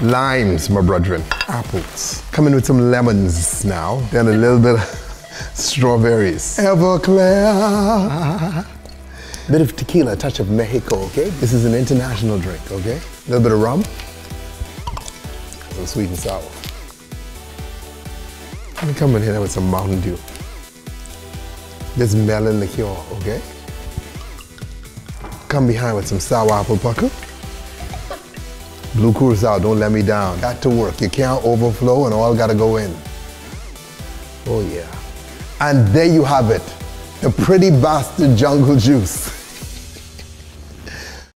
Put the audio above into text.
Limes, my brethren. Apples. Coming with some lemons now. Then a little bit of strawberries. Everclear. Bit of tequila, a touch of Mexico, okay? This is an international drink, okay? A little bit of rum. Some sweet and sour. Let me come in here with some Mountain Dew. This melon liqueur, okay? Come behind with some sour apple pucker. Blue Curacao, don't let me down. Got to work. You can't overflow and all gotta go in. Oh yeah. And there you have it. The pretty bastard jungle juice.